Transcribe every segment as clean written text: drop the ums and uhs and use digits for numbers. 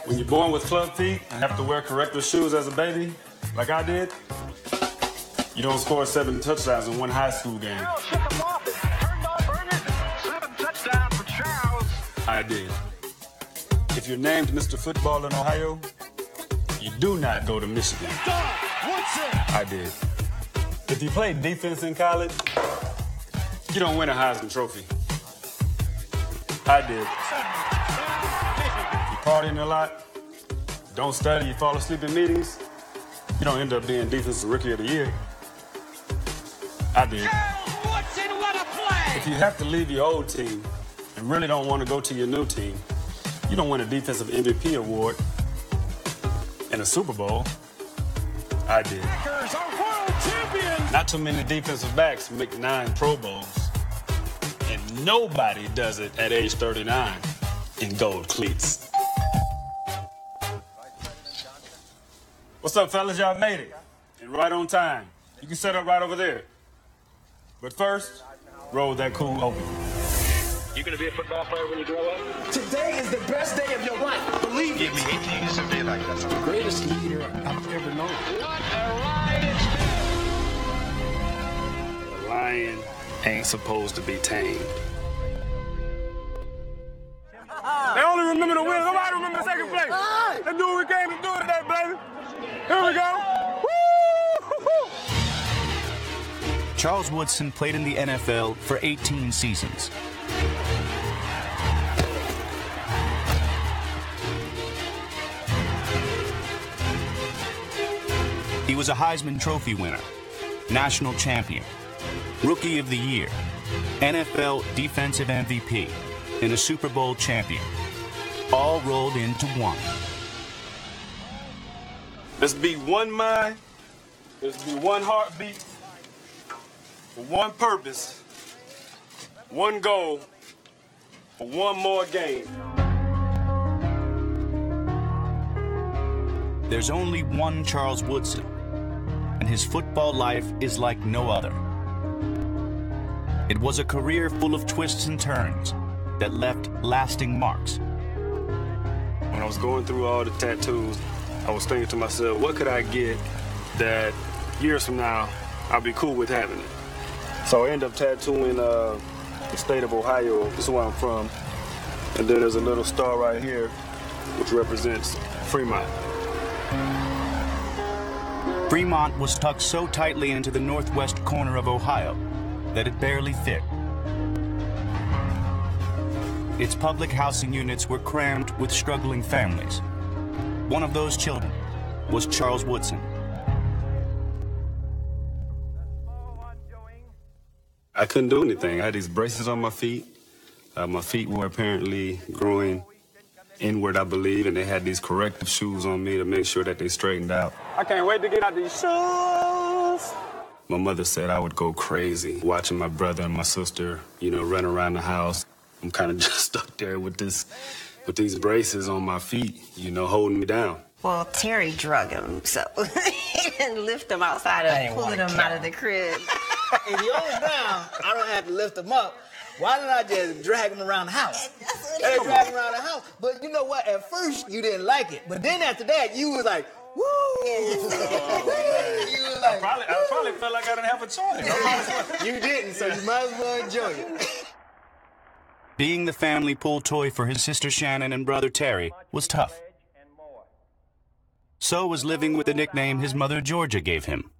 When you're born with club feet and have to wear corrective shoes as a baby, like I did, you don't score 7 touchdowns in one high school game. I did. If you're named Mr. Football in Ohio, you do not go to Michigan. I did. If you played defense in college, you don't win a Heisman Trophy. I did. You partying a lot, don't study, you fall asleep in meetings, you don't end up being Defensive Rookie of the Year. I did. If you have to leave your old team and really don't want to go to your new team, you don't win a Defensive MVP award and a Super Bowl. I did. Not too many defensive backs make 9 Pro Bowls. And nobody does it at age 39 in gold cleats. What's up, fellas? Y'all made it. And right on time. You can set up right over there. But first, roll that cool open. You gonna be a football player when you grow up? Today is the best day of your life. Believe Give me 18 years of day like that. the greatest leader I've ever known. What a ride it's been! A lion ain't supposed to be tamed. They only remember the win. Nobody remember the second place. Let's do what we came to do today, baby. Here we go. Woo! Charles Woodson played in the NFL for 18 seasons. He was a Heisman Trophy winner, national champion, Rookie of the Year, NFL Defensive MVP, and a Super Bowl champion, all rolled into one. Let's be one mind. Let's be one heartbeat. For one purpose. One goal. For one more game. There's only one Charles Woodson, and his football life is like no other. It was a career full of twists and turns that left lasting marks. When I was going through all the tattoos, I was thinking to myself, what could I get that years from now I'll be cool with having it? So I ended up tattooing the state of Ohio. This is where I'm from. And then there's a little star right here, which represents Fremont. Fremont was tucked so tightly into the northwest corner of Ohio that it barely fit. Its public housing units were crammed with struggling families. One of those children was Charles Woodson. I couldn't do anything. I had these braces on my feet. My feet were apparently growing inward, I believe, and they had these corrective shoes on me to make sure that they straightened out. I can't wait to get out these shoes. My mother said I would go crazy watching my brother and my sister, run around the house. I'm kind of just stuck there with these braces on my feet, holding me down. Well, Terry drug him, so he didn't lift him outside of pulling him out of the crib. If he holds down, I don't have to lift him up. Why don't I just drag him around the house? Drag him around the house. But you know what? At first, you didn't like it. But then after that, you was like, woo! You was like, I probably felt like I didn't have a choice. you didn't, so you might as well enjoy it. Being the family pull toy for his sister Shannon and brother Terry was tough. So was living with the nickname his mother Georgia gave him.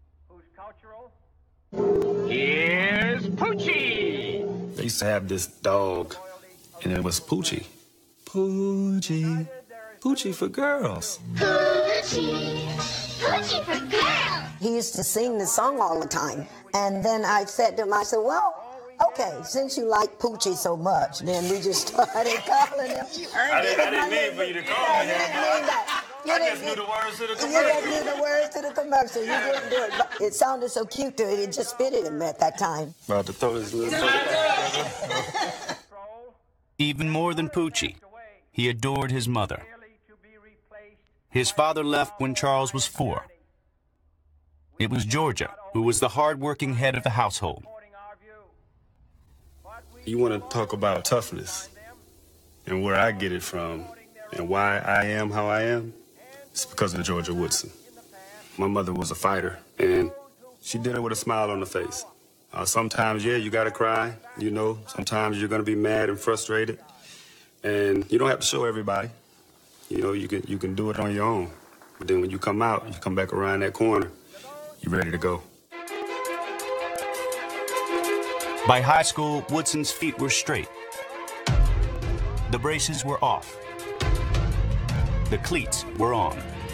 Here's Poochie! They used to have this dog, and it was Poochie. Poochie. Poochie for girls. Poochie. Poochie for girls. He used to sing the song all the time. And then I said to him, I said, well, okay, since you like Poochie so much, then we just started calling him. I didn't mean for you to call me that. I just knew the words to the commercial. You just knew the words to the commercial. You didn't do it. But it sounded so cute to it. It just fitted him at that time. About to throw his little Even more than Poochie, he adored his mother. His father left when Charles was 4. It was Georgia who was the hard-working head of the household. You want to talk about toughness and where I get it from. And why I am how I am, it's because of Georgia Woodson. My mother was a fighter, and she did it with a smile on her face. Sometimes, yeah, you gotta cry, you know. Sometimes you're gonna be mad and frustrated, and you don't have to show everybody. You know, you can do it on your own. But then when you come out, you come back around that corner, you're ready to go. By high school, Woodson's feet were straight. The braces were off. The cleats were on.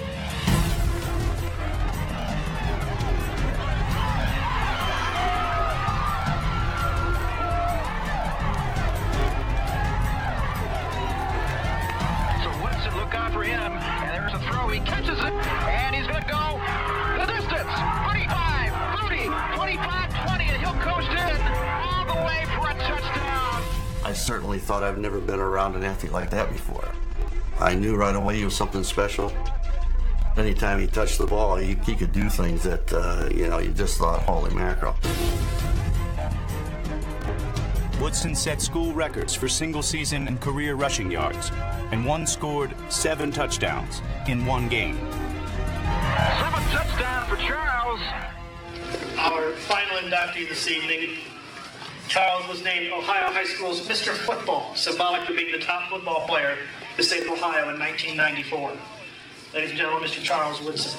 So Woodson, look out for him. And there's a throw. He catches it. And he's going to go the distance. 35, 30, 25, 20. And he'll coast in all the way for a touchdown. I certainly thought I've never been around an athlete like that before. I knew right away he was something special. Anytime he touched the ball, he could do things that, you just thought, holy mackerel. Woodson set school records for single-season and career rushing yards, and one scored 7 touchdowns in one game. 7 touchdowns for Charles. Our final inductee this evening, Charles was named Ohio High School's Mr. Football, symbolic of being the top football player the state of Ohio in 1994. Ladies and gentlemen, Mr. Charles Woodson.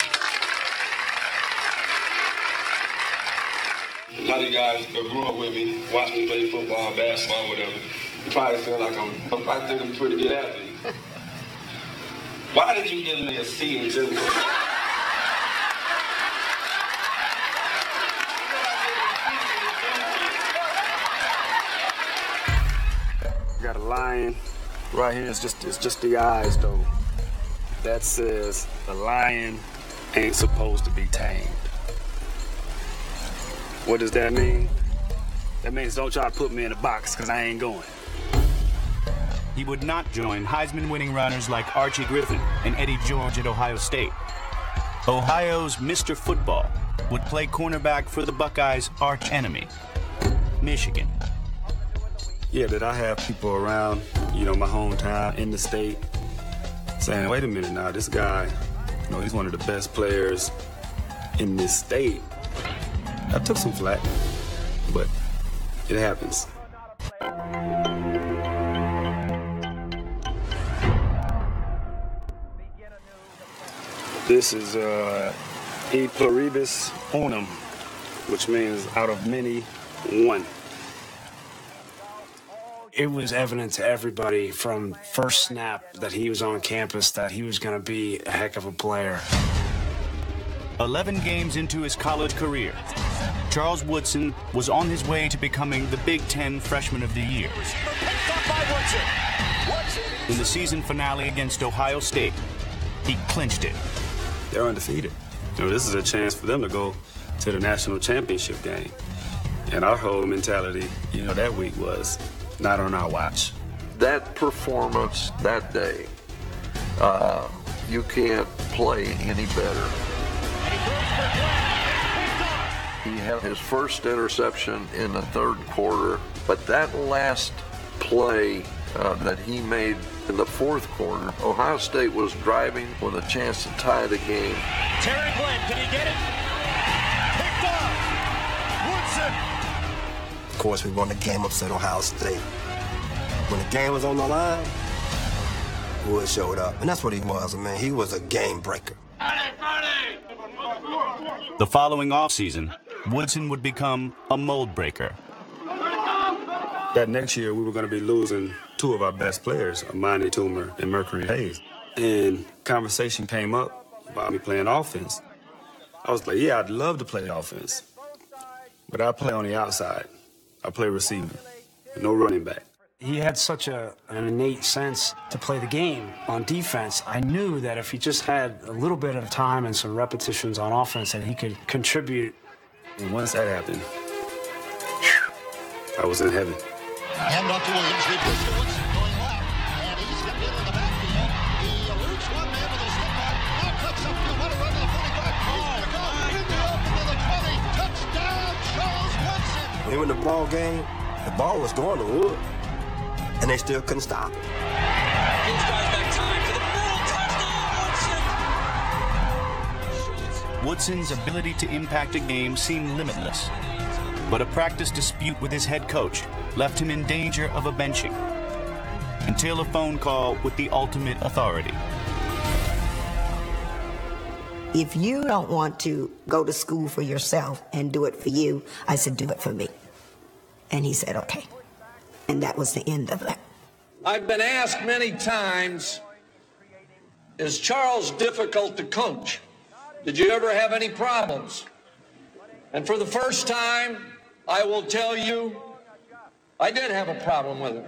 A lot of you guys that grew up with me, watched me play football, basketball, whatever. You probably feel like I think I'm a pretty good athlete. Why did you give me a C in gym? Got a lion right here. It's just the eyes though. That says the lion ain't supposed to be tamed. What does that mean? That means don't try to put me in a box, because I ain't going. He would not join Heisman-winning runners like Archie Griffin and Eddie George at Ohio State. Ohio's Mr. Football would play cornerback for the Buckeyes' arch enemy, Michigan. Yeah, that I have people around, my hometown, in the state, saying, wait a minute now, this guy, he's one of the best players in this state. I took some flack, but it happens. This is E pluribus unum, which means out of many, one. It was evident to everybody from first snap that he was on campus that he was going to be a heck of a player. 11 games into his college career, Charles Woodson was on his way to becoming the Big Ten Freshman of the Year. In the season finale against Ohio State, he clinched it. They're undefeated. This is a chance for them to go to the national championship game. And our whole mentality, that week was not on our watch. That performance that day, you can't play any better. He had his first interception in the third quarter, but that last play that he made in the fourth quarter, Ohio State was driving with a chance to tie the game. Terry Glenn, can he get it? Picked off. Woodson. Of course, we won the game, upset Ohio State. When the game was on the line, Wood showed up. And that's what he was, man. He was a game breaker. The following offseason, Woodson would become a mold breaker. That next year, we were going to be losing 2 of our best players, Amani Toomer and Mercury Hayes. And conversation came up about me playing offense. I was like, yeah, I'd love to play offense, but I play on the outside. I play receiver, no running back. He had such an innate sense to play the game on defense. I knew that if he just had a little bit of time and some repetitions on offense, that he could contribute. And once that happened, I was in heaven. Hand off to Williams. Reverse to Woodson going left. And he's got in the backfield. He eludes one man with a step back. Now cuts up field. Let it run to the 45. Oh, to go. In the open to the 20. Touchdown, Charles Woodson. When he won the ball game, the ball was going to Wood. And they still couldn't stop it. Gives guys back time to Woodson's ability to impact a game seemed limitless. But a practice dispute with his head coach left him in danger of a benching until a phone call with the ultimate authority. If you don't want to go to school for yourself and do it for you, I said, do it for me. And he said, okay. And that was the end of that. I've been asked many times, is Charles difficult to coach? Did you ever have any problems? And for the first time, I will tell you, I did have a problem with him.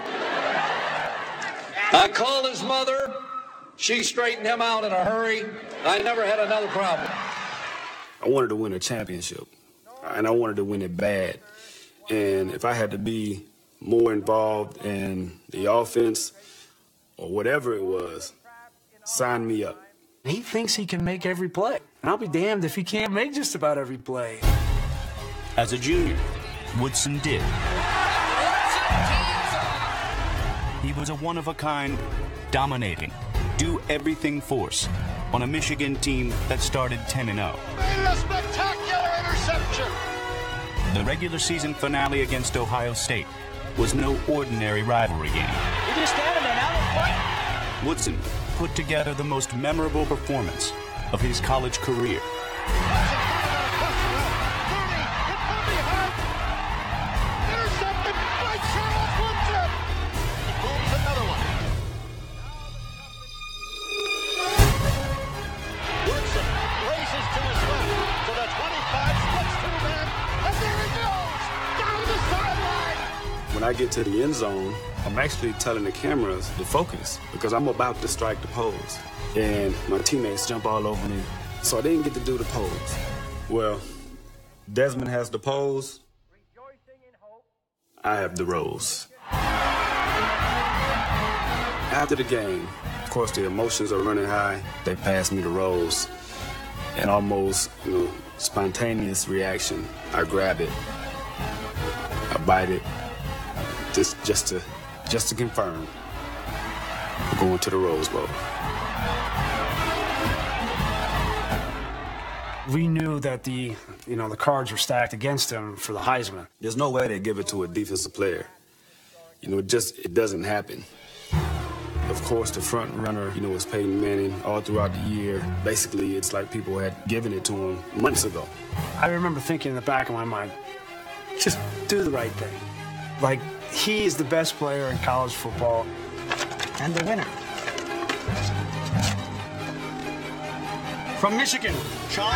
I called his mother. She straightened him out in a hurry. I never had another problem. I wanted to win a championship, and I wanted to win it bad. And if I had to be more involved in the offense or whatever it was, sign me up. He thinks he can make every play. And I'll be damned if he can't make just about every play. As a junior, Woodson did. He was a one-of-a-kind, dominating, do-everything force on a Michigan team that started 10-0. Made a spectacular interception. The regular season finale against Ohio State was no ordinary rivalry game. You just standing there now, point. Woodson put together the most memorable performance of his college career. Intercepted by Charles Woodson. Booms another one. Woodson races to his left to the 25, splits two men, and there he goes down the sideline. When I get to the end zone, I'm actually telling the cameras to focus because I'm about to strike the pose. And my teammates jump all over me, so I didn't get to do the pose. Well, Desmond has the pose. I have the rose. After the game, of course, the emotions are running high. They pass me the rose. And almost, spontaneous reaction. I grab it. I bite it. Just to confirm. We're going to the Rose Bowl. We knew that the cards were stacked against him for the Heisman. There's no way they give it to a defensive player. It doesn't happen. Of course, the front runner, was Peyton Manning all throughout the year. Basically, it's like people had given it to him months ago. I remember thinking in the back of my mind, just do the right thing. Like, he is the best player in college football. And the winner. From Michigan, Charles.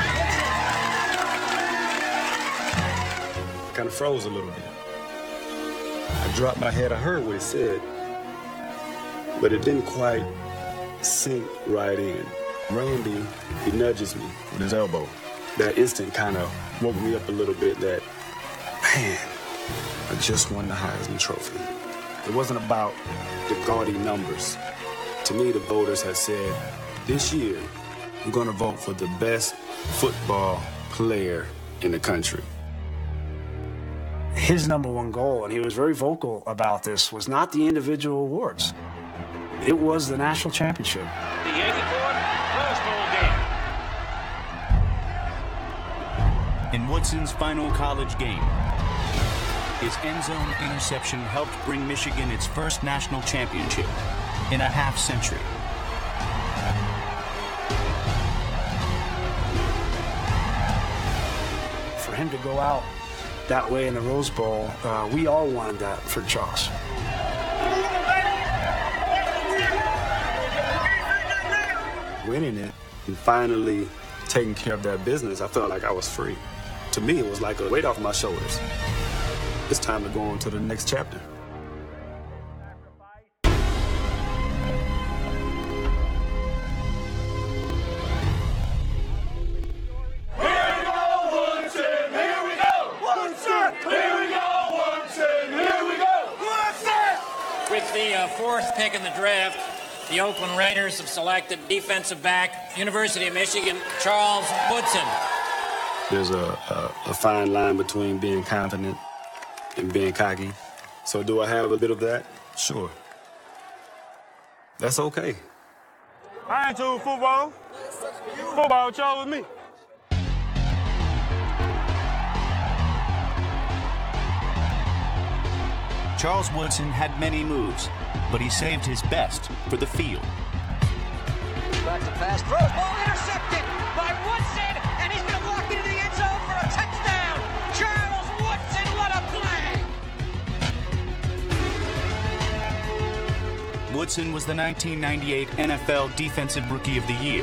Kind of froze a little bit. I dropped my head. I heard what he said, but it didn't quite sink right in. Randy, he nudges me with his elbow. That instant kind of woke me up a little bit that, man, I just won the Heisman Trophy. It wasn't about the gaudy numbers. To me, the voters had said, this year, we're going to vote for the best football player in the country. His number one goal, and he was very vocal about this, was not the individual awards. It was the national championship. The Yankee Ford Rose Bowl game. In Woodson's final college game, his end zone interception helped bring Michigan its first national championship in a half century. For him to go out that way in the Rose Bowl, we all wanted that for Charles. Winning it and finally taking care of that business, I felt like I was free. To me, it was like a weight off my shoulders. It's time to go on to the next chapter. With the fourth pick in the draft, the Oakland Raiders have selected defensive back, University of Michigan, Charles Woodson. There's a fine line between being confident and being cocky. So do I have a bit of that? Sure. That's okay. I ain't told football. Football chose me. Charles Woodson had many moves, but he saved his best for the field. Back to pass, throws, ball intercepted by Woodson, and he's going to walk into the end zone for a touchdown. Charles Woodson, what a play! Woodson was the 1998 NFL Defensive Rookie of the Year.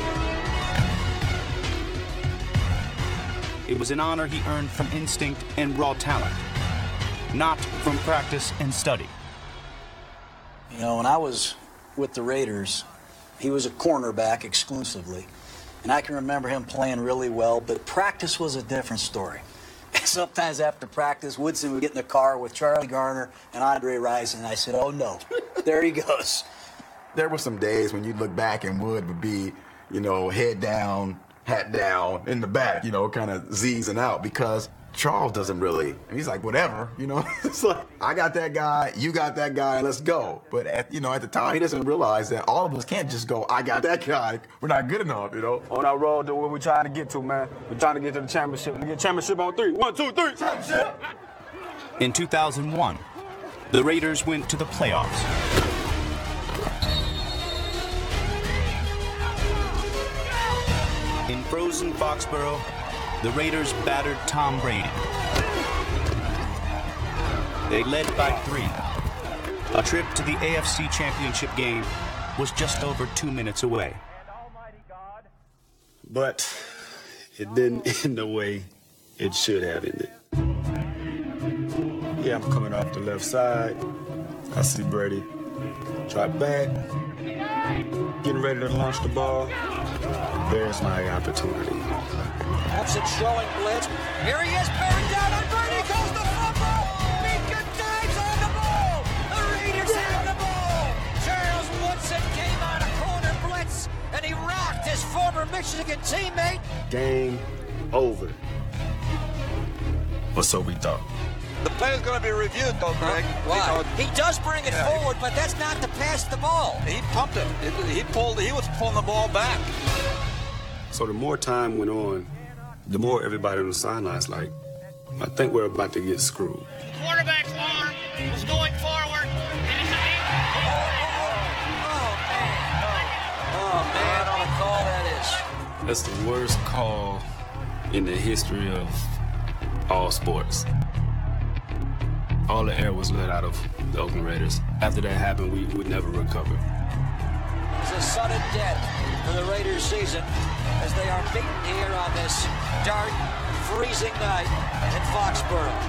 It was an honor he earned from instinct and raw talent, not from practice and study. You know, when I was with the Raiders, he was a cornerback exclusively. And I can remember him playing really well, but practice was a different story. Sometimes after practice, Woodson would get in the car with Charlie Garner and Andre Rice, and I said, oh no, there he goes. There were some days when you'd look back and Wood would be, you know, head down, hat down, in the back, you know, kind of Z's-ing out, because Charles doesn't really, he's like, whatever, you know. It's like, I got that guy, you got that guy, let's go. But, at the time, he doesn't realize that all of us can't just go, I got that guy, we're not good enough, you know. On our road to where we're trying to get to, man. We're trying to get to the championship. We get championship on 3. 1, 2, 3, championship! In 2001, the Raiders went to the playoffs. In frozen Foxborough, the Raiders battered Tom Brady. They led by 3. A trip to the AFC Championship game was just over 2 minutes away. But it didn't end the way it should have ended. Yeah, I'm coming off the left side. I see Brady drop back, getting ready to launch the ball. There's my opportunity. Woodson showing blitz. Here he is, bearing down on Brady. Goes the fumble. Mika dives on the ball. The Raiders have the ball. Charles Woodson came on a corner blitz, and he rocked his former Michigan teammate. Game over. Or so we thought. The play is going to be reviewed, though, Greg. Why? He does bring it forward, but that's not to pass the ball. He pumped it. He was pulling the ball back. So the more time went on, the more everybody on the sidelines like, I think we're about to get screwed. Quarterback's arm was going forward, and it's Oh, man, on a call that is. That's the worst call in the history of all sports. All the air was let out of the Oakland Raiders. After that happened, we would never recover. It's a sudden death for the Raiders season as they are beaten here on this dark, freezing night in Foxborough.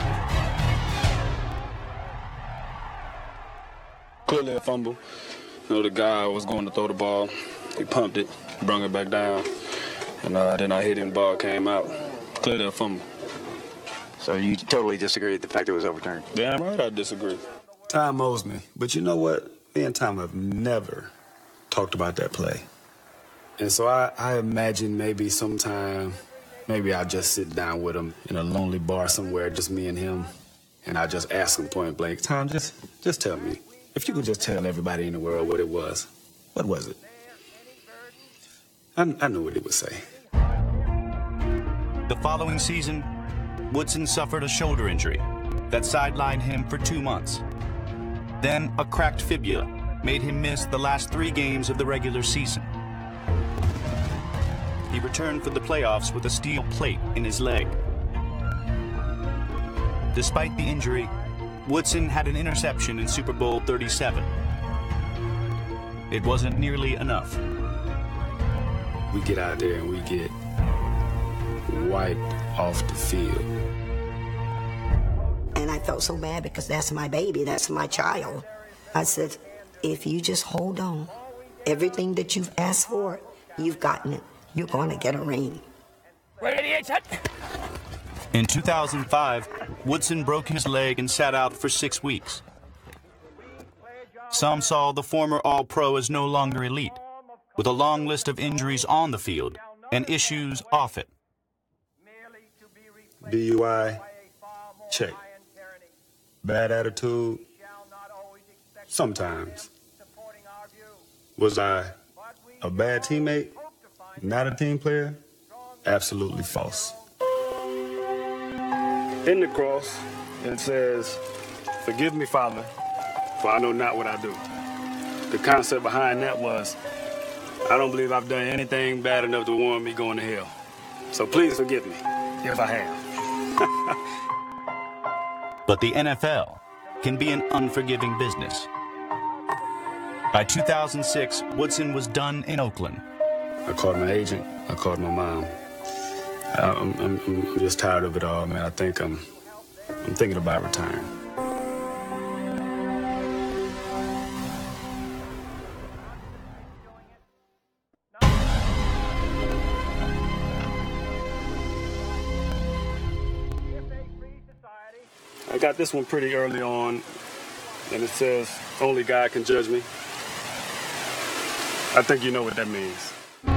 Clearly a fumble. You know, the guy was going to throw the ball. He pumped it, brought it back down, and then I hit him, the ball came out. Clearly a fumble. So you totally disagree with the fact it was overturned? Damn right I disagree. Tom owes me. But you know what? Me and Tom have never talked about that play. And so I imagine maybe sometime, maybe I'll just sit down with him in a lonely bar somewhere, just me and him, and I'll just ask him point blank, Tom, just tell me. If you could just tell everybody in the world what it was, what was it? I knew what he would say. The following season, Woodson suffered a shoulder injury that sidelined him for 2 months. Then a cracked fibula made him miss the last 3 games of the regular season. He returned for the playoffs with a steel plate in his leg. Despite the injury, Woodson had an interception in Super Bowl 37. It wasn't nearly enough. We get out there and we get wiped off the field. And I felt so bad because that's my baby, that's my child. I said, if you just hold on, everything that you've asked for, you've gotten it. You're going to get a ring. In 2005, Woodson broke his leg and sat out for 6 weeks. Some saw the former All-Pro as no longer elite, with a long list of injuries on the field and issues off it. DUI, check. Bad attitude, sometimes. Was I a bad teammate, not a team player? Absolutely false. In the cross, it says Forgive me, Father, for I know not what I do. The concept behind that was, I don't believe I've done anything bad enough to warrant me going to hell. So please forgive me, if I have. But the NFL can be an unforgiving business. By 2006, Woodson was done in Oakland. I called my agent. I called my mom. I'm just tired of it all, man. I think I'm thinking about retiring. I got this one pretty early on, and it says, "Only God can judge me." I think you know what that means.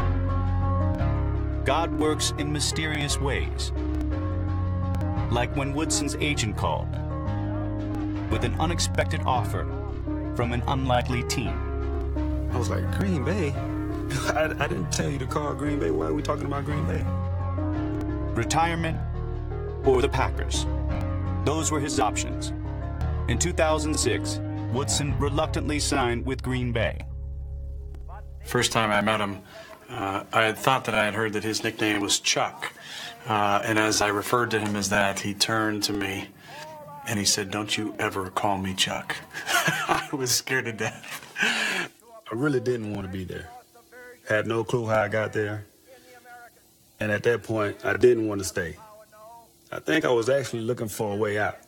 God works in mysterious ways. Like when Woodson's agent called with an unexpected offer from an unlikely team. I was like, Green Bay? I didn't tell you to call Green Bay. Why are we talking about Green Bay? Retirement or the Packers. Those were his options. In 2006, Woodson reluctantly signed with Green Bay. First time I met him, I had thought that I had heard that his nickname was Chuck. And as I referred to him as that, he turned to me and he said, "Don't you ever call me Chuck." I was scared to death. I really didn't want to be there. Had no clue how I got there. And at that point, I didn't want to stay. I think I was actually looking for a way out.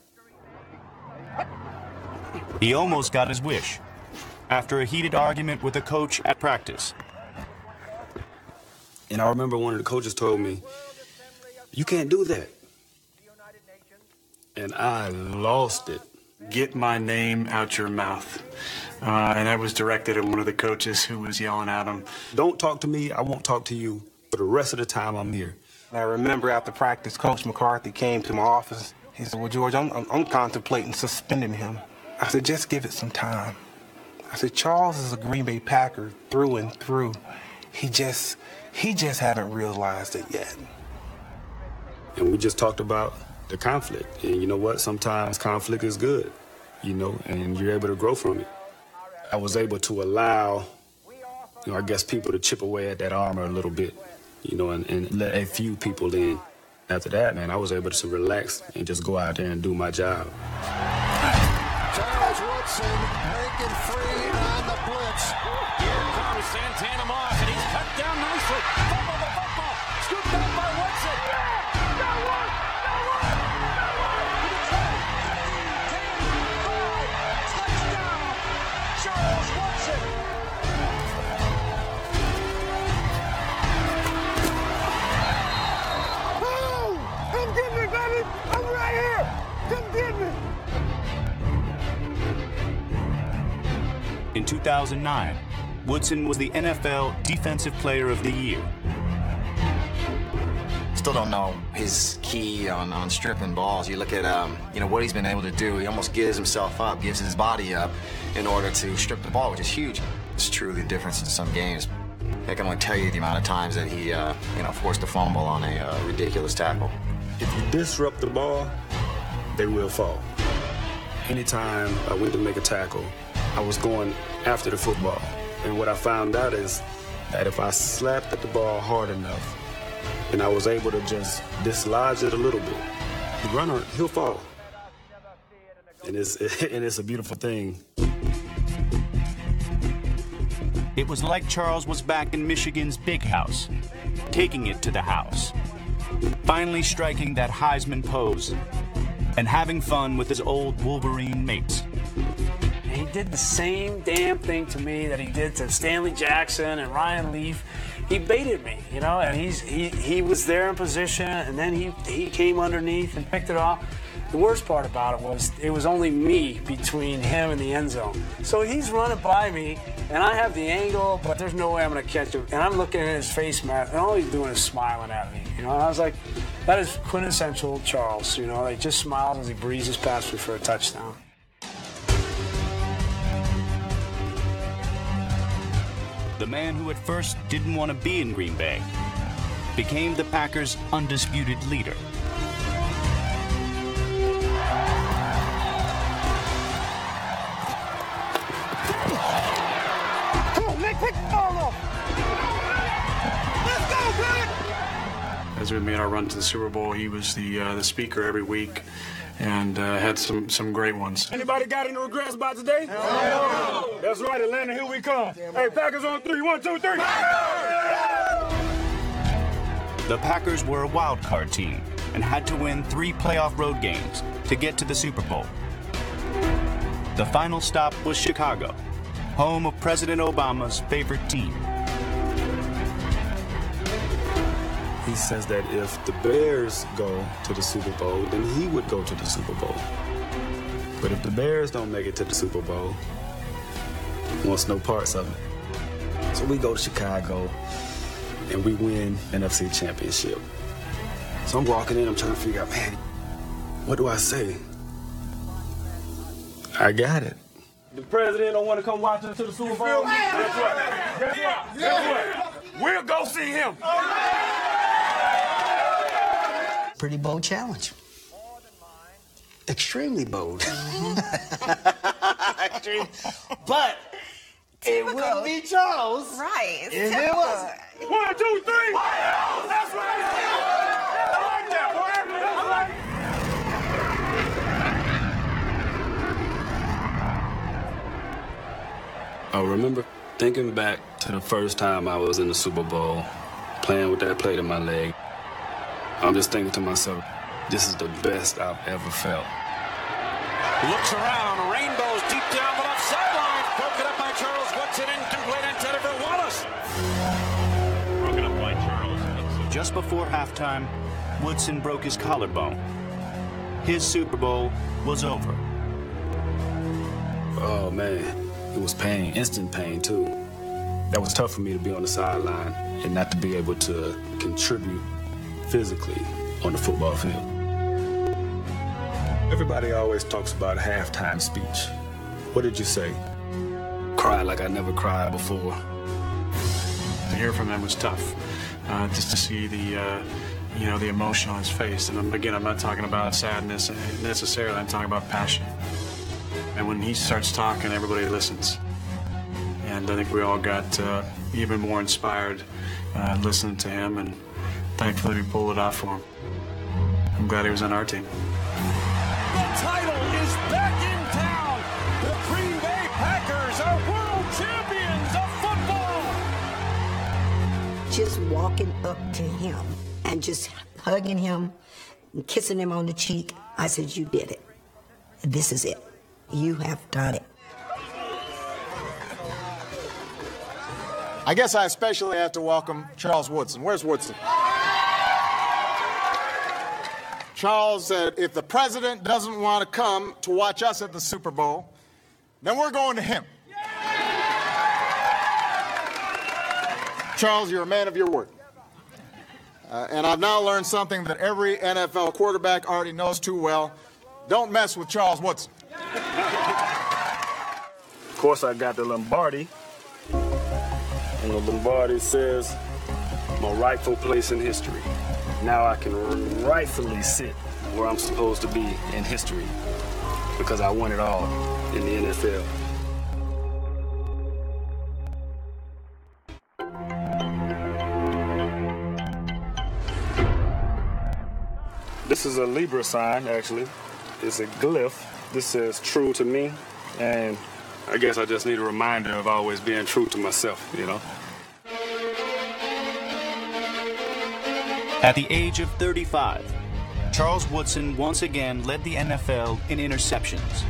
He almost got his wish after a heated argument with a coach at practice. And I remember one of the coaches told me, "You can't do that." And I lost it. "Get my name out your mouth." And that was directed at one of the coaches who was yelling at him. "Don't talk to me, I won't talk to you for the rest of the time I'm here." I remember after practice, Coach McCarthy came to my office. He said, "Well, George, I'm contemplating suspending him." I said, "Just give it some time." I said, "Charles is a Green Bay Packer through and through. He just haven't realized it yet." And we just talked about the conflict. And you know what? Sometimes conflict is good, and you're able to grow from it. I was able to allow, I guess, people to chip away at that armor a little bit, and let a few people in. After that, man, I was able to relax and just go out there and do my job. Charles Woodson breaking free on the blitz. Here comes Santana Moss, and he's cut down nicely. Fumble the football. Scooped up by Woodson. Touchdown, Charles Woodson. Oh, come get me, baby. I'm right here. Come get me. In 2009, Woodson was the NFL Defensive Player of the Year. Still don't know his key on stripping balls. You look at what he's been able to do. He almost gives himself up, gives his body up in order to strip the ball, which is huge. It's truly the difference in some games. I can only tell you the amount of times that he forced a fumble on a ridiculous tackle. If you disrupt the ball, they will fall. Anytime I went to make a tackle, I was going after the football. And what I found out is that if I slapped at the ball hard enough and I was able to just dislodge it a little bit, the runner, he'll fall. And it's a beautiful thing. It was like Charles was back in Michigan's big house, taking it to the house, finally striking that Heisman pose, and having fun with his old Wolverine mates. He did the same damn thing to me that he did to Stanley Jackson and Ryan Leaf. He baited me, and he was there in position, and then he came underneath and picked it off. The worst part about it was only me between him and the end zone. So he's running by me, and I have the angle, but there's no way I'm going to catch him. And I'm looking at his face mask, and all he's doing is smiling at me. And I was like, that is quintessential Charles. He just smiles as he breezes past me for a touchdown. The man who at first didn't want to be in Green Bay became the Packers' undisputed leader. Pick the ball off. Let's go, Billy. As we made our run to the Super Bowl, he was the speaker every week, and had some great ones. Anybody got any regrets about today? No. That's right, Atlanta, here we come. Hey, Packers on 3, 1, 2, 3. The Packers were a wild card team and had to win 3 playoff road games to get to the Super Bowl. The final stop was Chicago, home of President Obama's favorite team. He says that if the Bears go to the Super Bowl, then he would go to the Super Bowl. But if the Bears don't make it to the Super Bowl, he wants no parts of it. So we go to Chicago, and we win NFC Championship. So I'm walking in, I'm trying to figure out, man, what do I say? I got it. The president don't want to come watch us to the Super Bowl? Guess what? Guess what? Guess what? We'll go see him. Pretty bold challenge. Extremely bold. Extreme. But it wouldn't be Charles. Right. If it was. 1, 2, 3. That's right. I like that, boy. That's right. I remember thinking back to the first time I was in the Super Bowl, playing with that plate in my leg. I'm just thinking to myself, this is the best I've ever felt. Looks around, rainbows deep down the left sideline. Broken up by Charles Woodson, incomplete intended for Wallace. Broken up by Charles. Just before halftime, Woodson broke his collarbone. His Super Bowl was over. Oh, man. It was pain, instant pain, too. That was tough for me to be on the sideline and not to be able to contribute physically on the football field. Everybody always talks about a halftime speech. What did you say? Cried like I never cried before. To hear from him was tough. Just to see the emotion on his face. And again, I'm not talking about sadness necessarily. I'm talking about passion. And when he starts talking, everybody listens. And I think we all got even more inspired listening to him, and thankfully we pulled it off for him. I'm glad he was on our team. The title is back in town. The Green Bay Packers are world champions of football. Just walking up to him and just hugging him and kissing him on the cheek, I said, you did it. This is it. You have done it. I guess I especially have to welcome Charles Woodson. Where's Woodson? Charles said, if the president doesn't want to come to watch us at the Super Bowl, then we're going to him. Charles, you're a man of your word. And I've now learned something that every NFL quarterback already knows too well. Don't mess with Charles Woodson. Of course, I got the Lombardi. And the Lombardi says, my rightful place in history. Now I can rightfully sit where I'm supposed to be in history because I won it all in the NFL. This is a Libra sign, actually. It's a glyph. This says true to me, and I guess I just need a reminder of always being true to myself, you know? At the age of 35, Charles Woodson once again led the NFL in interceptions.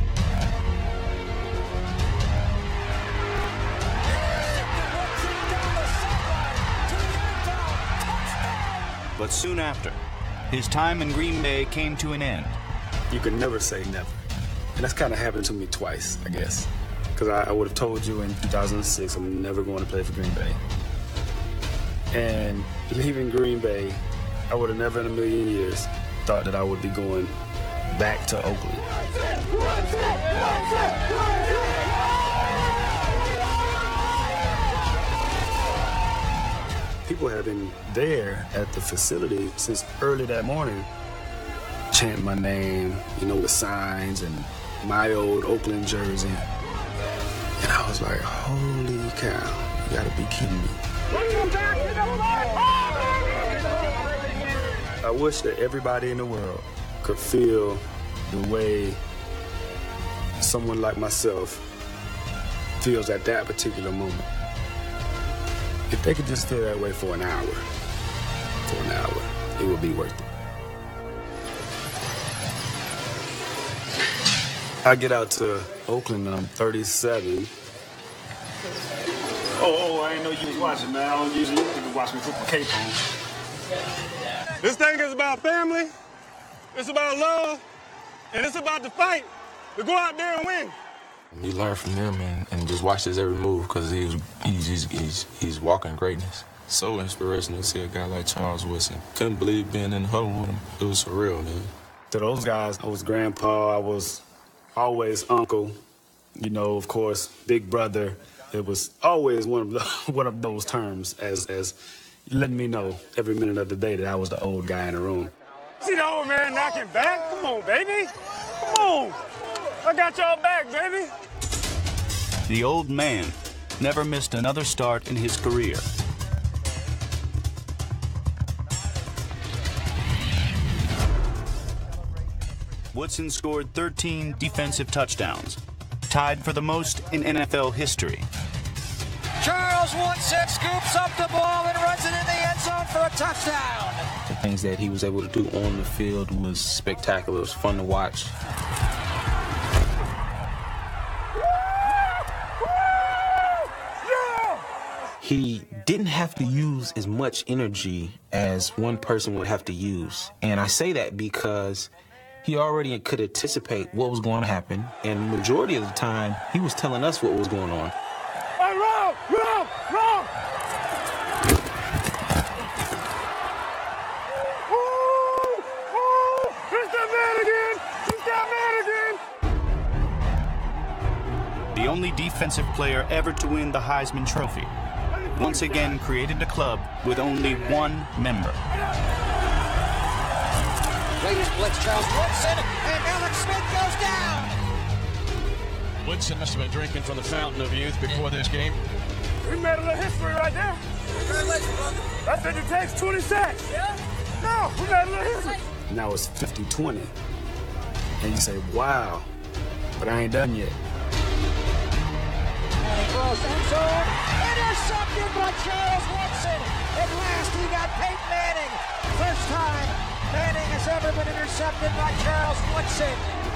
But soon after, his time in Green Bay came to an end. You can never say never. And that's kind of happened to me twice, I guess. Because I would have told you in 2006 I'm never going to play for Green Bay. And leaving Green Bay, I would have never in a million years thought that I would be going back to Oakland. People have been there at the facility since early that morning, chanting my name, you know, with signs and my old Oakland jersey. And I was like, holy cow, you gotta be kidding me. I wish that everybody in the world could feel the way someone like myself feels at that particular moment. If they could just feel that way for an hour, it would be worth it. I get out to Oakland and I'm 37. Oh, I didn't know you was watching, man. I don't usually watch me put my cape on. This thing is about family, it's about love, and it's about the fight to go out there and win. You learn from him and just watch his every move because he's walking greatness. So inspirational to see a guy like Charles Woodson. Couldn't believe being in the huddle with him. It was surreal, man. To those guys, I was grandpa, I was always uncle, you know, of course, big brother. It was always one of those terms as letting me know every minute of the day that I was the old guy in the room. See the old man knocking back? Come on, baby. Come on. I got y'all back, baby. The old man never missed another start in his career. Woodson scored 13 defensive touchdowns, tied for the most in NFL history. Charles Woodson scoops up the ball and runs it in the end zone for a touchdown. The things that he was able to do on the field was spectacular. It was fun to watch. He didn't have to use as much energy as one person would have to use. And I say that because he already could anticipate what was going to happen. And the majority of the time, he was telling us what was going on. Hey, Rob! It's that man again! The only defensive player ever to win the Heisman Trophy once again created a club with only one member. Raiders blitz Charles Woodson, and Alex Smith goes down. Woodson must have been drinking from the fountain of youth before this game. We made a little history right there. Congratulations, brother. I think it takes 20 sacks. Yeah? No, we made a little history. Now it's 50-20. And you say, wow, but I ain't done yet. And he throws end zone. Intercepted by Charles Woodson. At last he got Peyton Manning. First time Manning has ever been intercepted by Charles Woodson.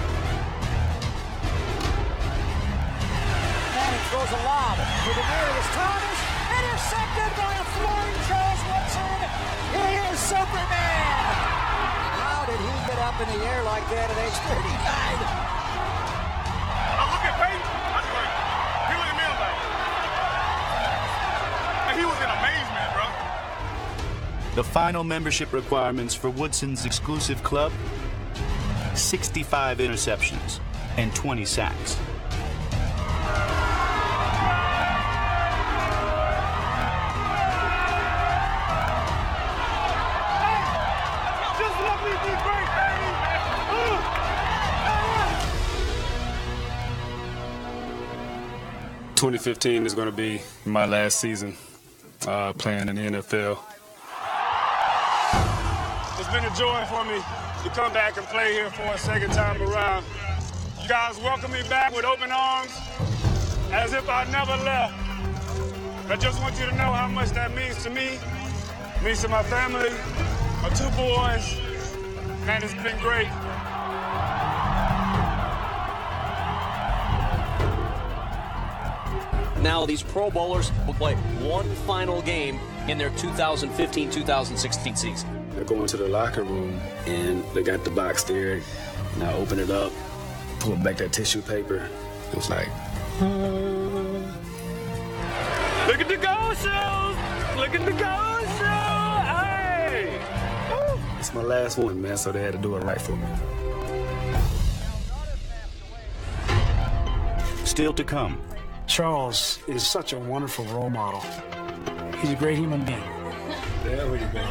Manning throws a lob to Demaryius Thomas. Intercepted by a flying Charles Woodson. He is Superman. How did he get up in the air like that at age 39? Look at Peyton. That's great. He look at me like, he was in amazement, bro. The final membership requirements for Woodson's exclusive club: 65 interceptions and 20 sacks. Just let me be great, baby. 2015 is going to be my last season playing in the NFL. It's been a joy for me to come back and play here for a second time around. You guys welcome me back with open arms, as if I never left. I just want you to know how much that means to me, means to my family, my two boys. Man, it's been great. Now these Pro Bowlers will play one final game in their 2015-2016 season. I go into the locker room and they got the box there, and I open it up, pull back that tissue paper. It was like, Look at the goal shoes! Look at the goal shoes! Hey! Woo! it's my last one, man, so they had to do it right for me. Still to come. Charles is such a wonderful role model. He's a great human being. There we go.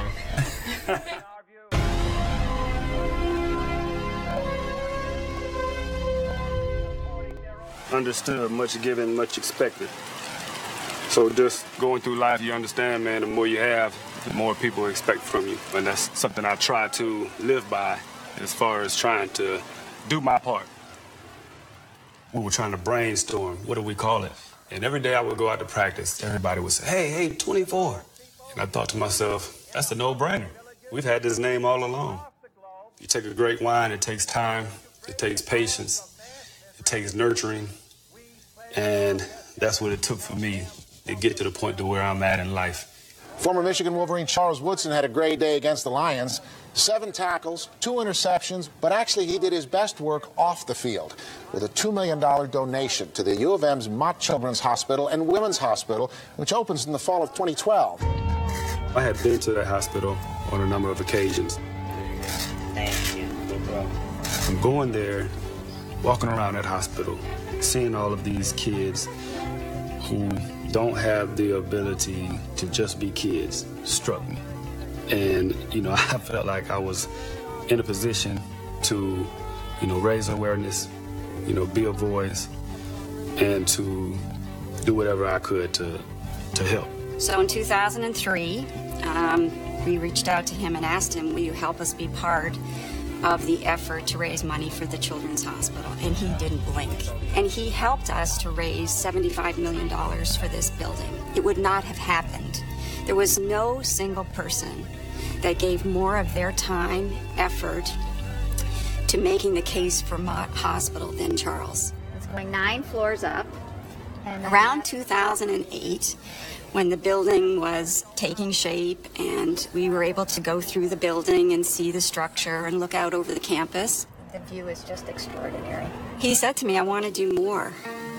understood, much given, much expected. So just going through life, you understand, man, the more you have, the more people expect from you. And that's something I try to live by as far as trying to do my part. We were trying to brainstorm, what do we call it? And every day I would go out to practice, everybody would say, hey, 24. And I thought to myself, that's a no-brainer. We've had this name all along. You take a great wine, it takes time, it takes patience, it takes nurturing, and that's what it took for me to get to the point to where I'm at in life. Former Michigan Wolverine Charles Woodson had a great day against the Lions. 7 tackles, 2 interceptions, but actually he did his best work off the field with a $2 million donation to the U of M's Mott Children's Hospital and Women's Hospital, which opens in the fall of 2012. I had been to that hospital on a number of occasions. Thank you. No problem. I'm going there, walking around that hospital, seeing all of these kids who don't have the ability to just be kids struck me. And, you know, I felt like I was in a position to, you know, raise awareness, you know, be a voice, and to do whatever I could to help. So in 2003, we reached out to him and asked him, will you help us be part of the effort to raise money for the Children's Hospital? And he didn't blink. And he helped us to raise $75 million for this building. It would not have happened. There was no single person that gave more of their time, effort, to making the case for Mott Hospital than Charles. It's going 9 floors up. And around 2008, when the building was taking shape and we were able to go through the building and see the structure and look out over the campus. The view is just extraordinary. He said to me, I want to do more.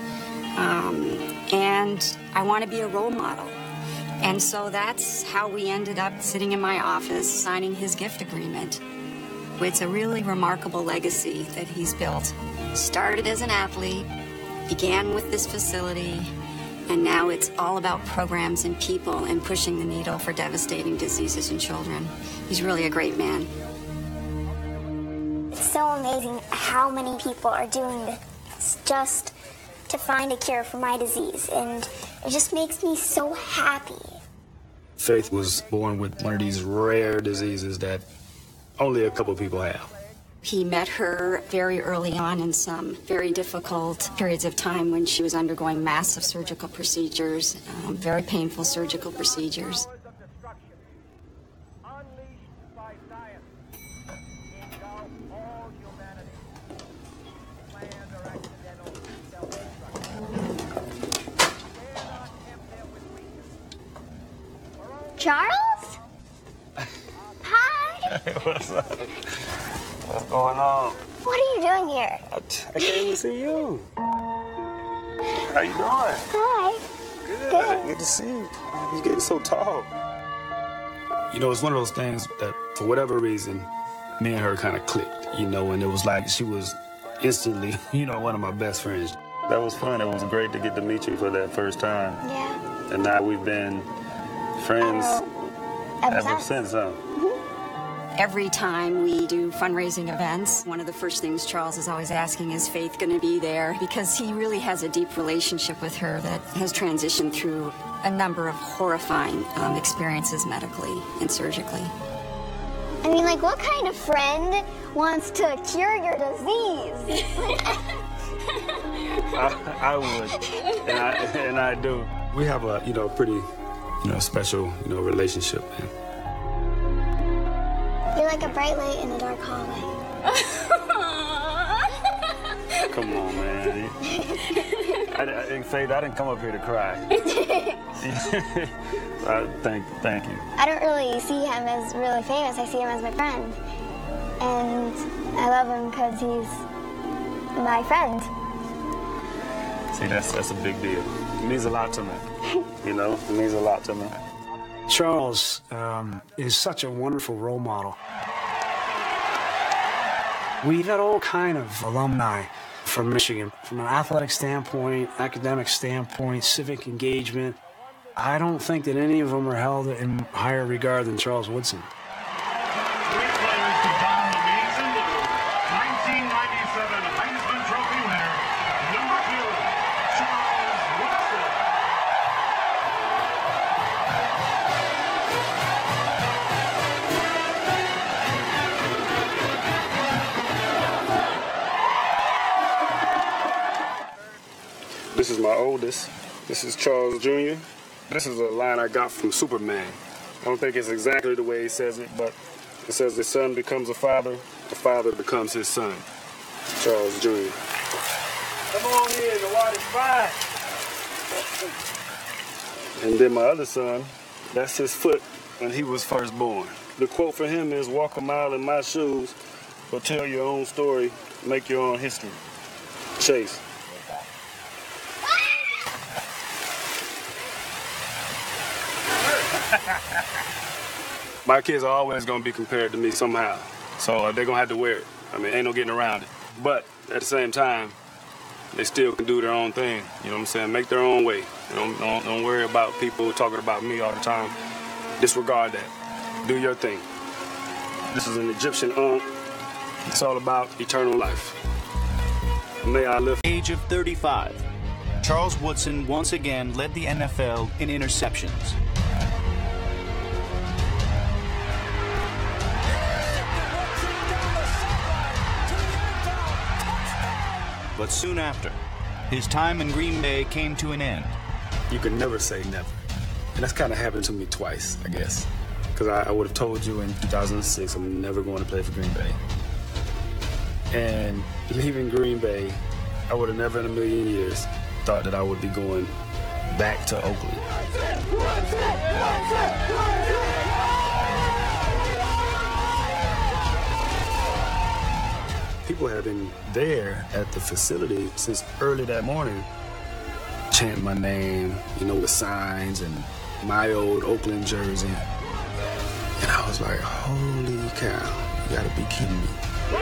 And I want to be a role model. And so that's how we ended up sitting in my office signing his gift agreement. It's a really remarkable legacy that he's built. Started as an athlete, began with this facility, and now it's all about programs and people and pushing the needle for devastating diseases in children. He's really a great man. It's so amazing how many people are doing this just to find a cure for my disease, and it just makes me so happy. Faith was born with one of these rare diseases that only a couple people have. He met her very early on in some very difficult periods of time when she was undergoing massive surgical procedures, very painful surgical procedures. Charles? Hi. Hey, what's up? What's going on? What are you doing here? I came to see you. How you doing? Hi. Good. Good to see you. You're getting so tall. You know, it's one of those things that, for whatever reason, me and her kind of clicked, you know, and it was like she was instantly, you know, one of my best friends. That was fun. It was great to get to meet you for that first time. Yeah. And now we've been friends ever since, huh? Every time we do fundraising events, one of the first things Charles is always asking is Faith going to be there? Because he really has a deep relationship with her that has transitioned through a number of horrifying experiences medically and surgically. I mean, like, what kind of friend wants to cure your disease? I would, and I do. We have a, you know, pretty, you know, special, you know, relationship, man. You're like a bright light in a dark hallway. Come on, man. Faith, I didn't come up here to cry. Thank you. I don't really see him as really famous. I see him as my friend. And I love him because he's my friend. See, that's a big deal. It means a lot to me. You know, it means a lot to me. Charles is such a wonderful role model. We've had all kind of alumni from Michigan, from an athletic standpoint, academic standpoint, civic engagement. I don't think that any of them are held in higher regard than Charles Woodson. 3 players to down the league's 1997 Heisman Trophy winner, number 2. This is my oldest. This is Charles Jr. This is a line I got from Superman. I don't think it's exactly the way he says it, but it says the son becomes a father, the father becomes his son. Charles Jr. Come on in, the water's fine. And then my other son, that's his foot when he was first born. The quote for him is, walk a mile in my shoes, or tell your own story, make your own history. Chase. My kids are always going to be compared to me somehow, so they're going to have to wear it. I mean, ain't no getting around it. But at the same time, they still can do their own thing. You know what I'm saying? Make their own way. Don't worry about people talking about me all the time. Disregard that. Do your thing. This is an Egyptian Ankh. It's all about eternal life. May I live. Age of 35, Charles Woodson once again led the NFL in interceptions. But soon after, his time in Green Bay came to an end. You can never say never. And that's kind of happened to me twice, I guess. Because I would have told you in 2006 I'm never going to play for Green Bay. And leaving Green Bay, I would have never in a million years thought that I would be going back to Oakland. People have been there at the facility since early that morning, chanting my name, you know, with signs and my old Oakland jersey. And I was like, holy cow, you gotta be kidding me.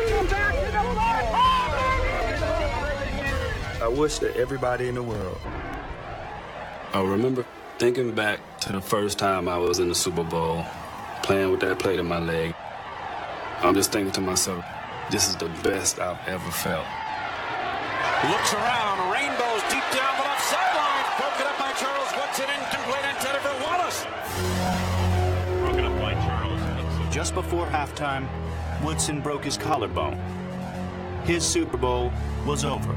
I wish that everybody in the world, I remember thinking back to the first time I was in the Super Bowl, playing with that plate in my leg. I'm just thinking to myself, this is the best I've ever felt. Looks around, rainbows deep down the left sideline. Broken up by Charles Woodson, incomplete intended for Wallace. Broken up by Charles. Just before halftime, Woodson broke his collarbone. His Super Bowl was over.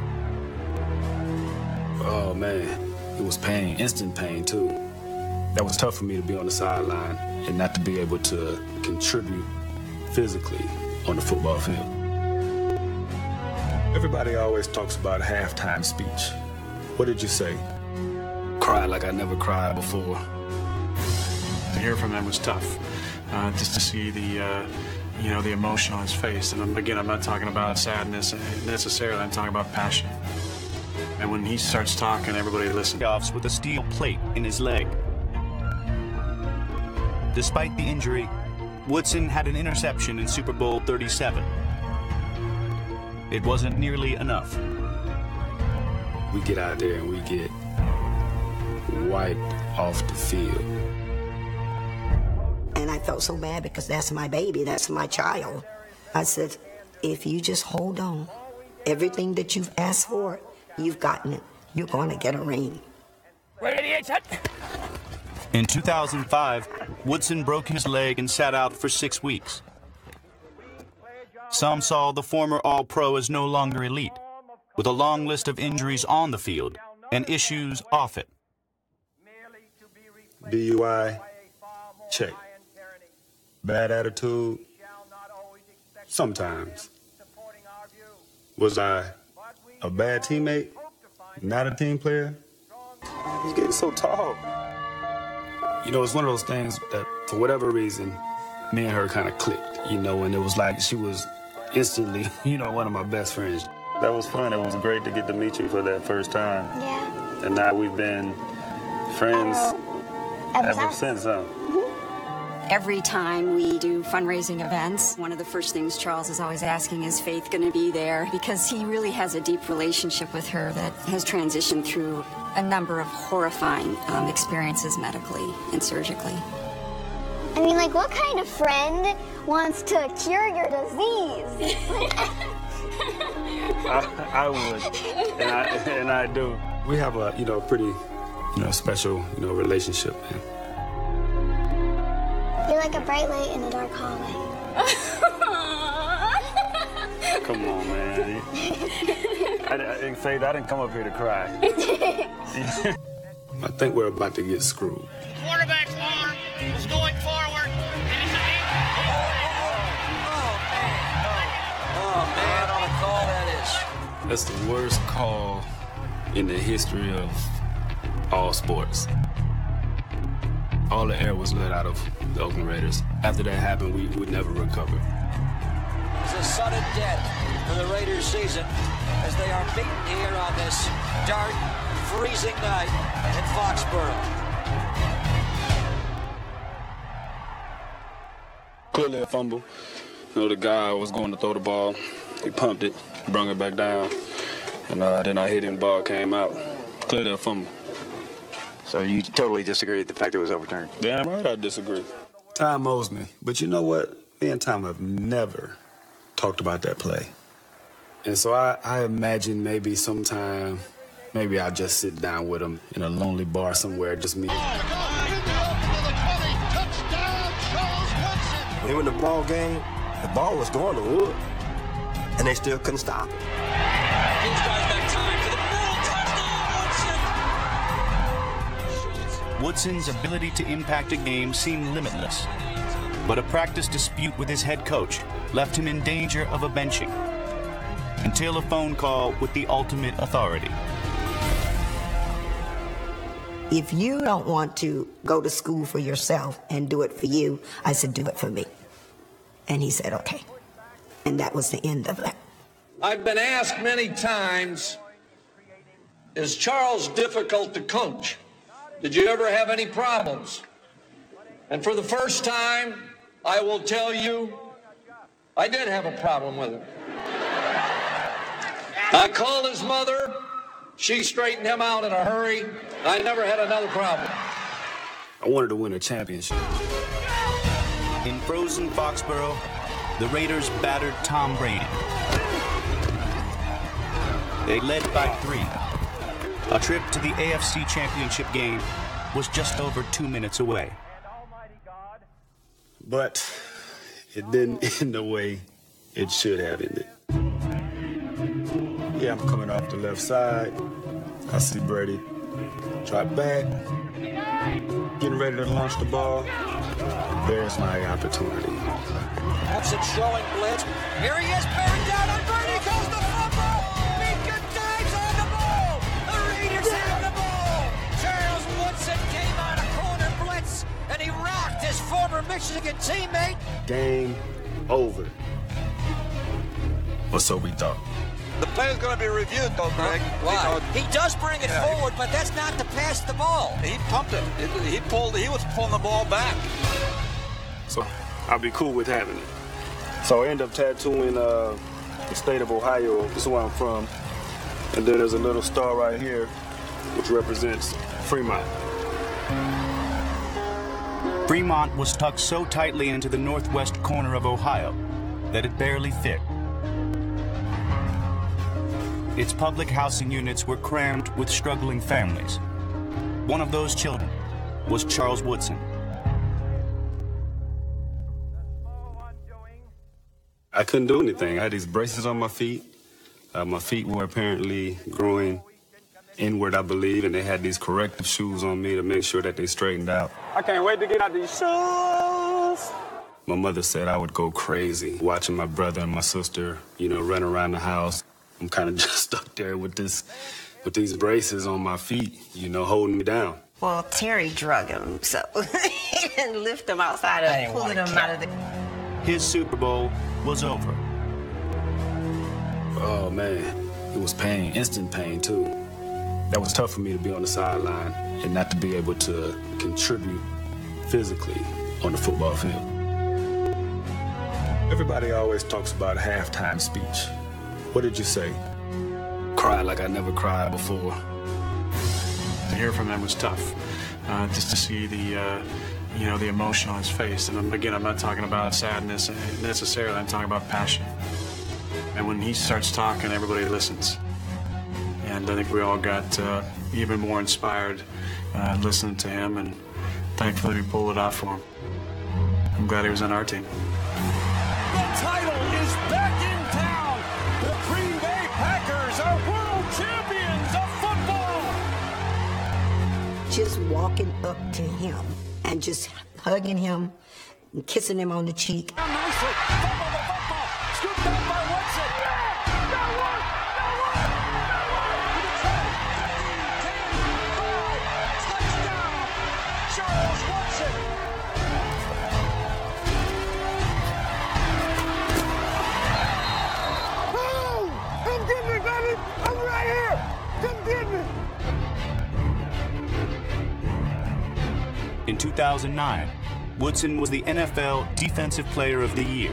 Oh man, it was pain, instant pain too. That was tough for me to be on the sideline and not to be able to contribute physically on the football field. Everybody always talks about a halftime speech. What did you say? Cried like I never cried before. To hear from him was tough. Just to see the emotion on his face. And again, I'm not talking about sadness necessarily. I'm talking about passion. And when he starts talking, everybody listens. Offs with a steel plate in his leg. Despite the injury, Woodson had an interception in Super Bowl 37. It wasn't nearly enough. We get out there and we get wiped off the field. And I felt so bad because that's my baby, that's my child. I said, if you just hold on, everything that you've asked for, you've gotten it. You're going to get a ring. In 2005, Woodson broke his leg and sat out for 6 weeks. Some saw the former All-Pro as no longer elite, with a long list of injuries on the field and issues off it. DUI, check. Bad attitude, sometimes. Was I a bad teammate? Not a team player? He's getting so tall. You know, it's one of those things that, for whatever reason, me and her kind of clicked, you know, and it was like she was instantly, you know, one of my best friends. That was fun. It was great to get to meet you for that first time. Yeah. And now we've been friends ever since, huh? Every time we do fundraising events, one of the first things Charles is always asking is Faith going to be there? Because he really has a deep relationship with her that has transitioned through a number of horrifying experiences medically and surgically. I mean, like, what kind of friend wants to cure your disease? I would, and I do. We have a, pretty, special, relationship, man. You're like a bright light in a dark hallway. Come on, man. Faith, I didn't come up here to cry. I think we're about to get screwed. Quarterback's arm was going forward. Oh, man, on a call that is. That's the worst call in the history of all sports. All the air was let out of the Oakland Raiders. After that happened, we would never recover. It's a sudden death for the Raiders season as they are beaten here on this dark, freezing night in Foxborough. Clearly a fumble. You know, the guy was going to throw the ball. He pumped it, brung it back down, and then I hit it and the ball came out. Clearly a fumble. So you totally disagree with the fact it was overturned? Damn right I disagree. Tom owes me. But you know what? Me and Tom have never talked about that play. And so I imagine maybe sometime, maybe I'll just sit down with him in a lonely bar somewhere, just me. They were in the ball game, the ball was going to Wood, and they still couldn't stop it. Woodson's ability to impact a game seemed limitless, but a practice dispute with his head coach left him in danger of a benching until a phone call with the ultimate authority. If you don't want to go to school for yourself and do it for you, I said, do it for me. And he said, okay. And that was the end of that. I've been asked many times, is Charles difficult to coach? Did you ever have any problems? And for the first time, I will tell you, I did have a problem with him. I called his mother. She straightened him out in a hurry. I never had another problem. I wanted to win a championship. In frozen Foxborough, the Raiders battered Tom Brady. They led by 3. A trip to the AFC Championship game was just over 2 minutes away. But it didn't end the way it should have ended. Yeah, I'm coming off the left side. I see Brady drop back, getting ready to launch the ball. There's my opportunity. Watson showing blitz. Here he is, bearing down on Brady. Goes the fumble. Beacon dives on the ball. The Raiders have the ball. Charles Woodson came on a corner blitz, and he rocked his former Michigan teammate. Game over. Or so we thought. The play is going to be reviewed, though, Greg. Why? He does bring it forward, but that's not to pass the ball. He pumped it. He was pulling the ball back. So I'll be cool with having it. So I end up tattooing the state of Ohio. This is where I'm from. And then there's a little star right here, which represents Fremont. Fremont was tucked so tightly into the northwest corner of Ohio that it barely fit. Its public housing units were crammed with struggling families. One of those children was Charles Woodson. I couldn't do anything. I had these braces on my feet. My feet were apparently growing inward, I believe, and they had these corrective shoes on me to make sure that they straightened out. I can't wait to get out these shoes. My mother said I would go crazy watching my brother and my sister, run around the house. I'm kind of just stuck there with these braces on my feet, holding me down. Well, Terry drug him, so he didn't lift him outside of pulling him out of the... His Super Bowl was over. Oh, man. It was pain, instant pain, too. That was tough for me to be on the sideline and not to be able to contribute physically on the football field. Everybody always talks about a halftime speech. What did you say? Cried like I never cried before. To hear from him was tough. Just to see the emotion on his face. And again, I'm not talking about sadness necessarily. I'm talking about passion. And when he starts talking, everybody listens. And I think we all got even more inspired listening to him. And thankfully, we pulled it off for him. I'm glad he was on our team. The title is back in town. The Green Bay Packers are world just walking up to him and just hugging him and kissing him on the cheek. Nicely. Fumble the football. Scooped up by Woodson. Touchdown. Charles Woodson. Oh, come get me, baby. I'm right here. Come get me. In 2009, Woodson was the NFL Defensive Player of the Year.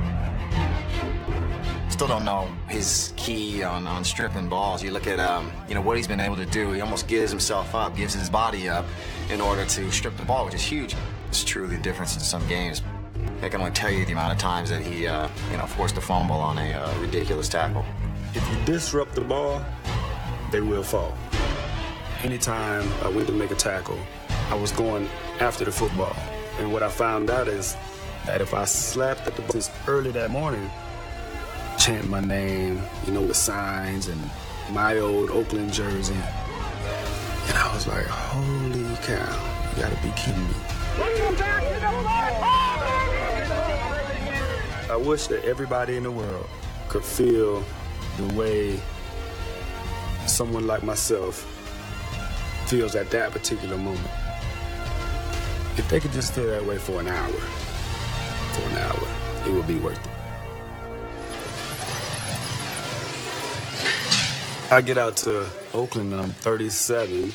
Still don't know his key on stripping balls. You look at what he's been able to do. He almost gives himself up, gives his body up in order to strip the ball, which is huge. It's truly the difference in some games. I can only tell you the amount of times that he forced a fumble on a ridiculous tackle. If you disrupt the ball, they will fall. Anytime I went to make a tackle, I was going after the football. And what I found out is that if I slapped at the ball early that morning, chant my name, with signs and my old Oakland jersey. And I was like, holy cow, you gotta be kidding me. I wish that everybody in the world could feel the way someone like myself feels at that particular moment. If they could just feel that way for an hour, it would be worth it. I get out to Oakland and I'm 37.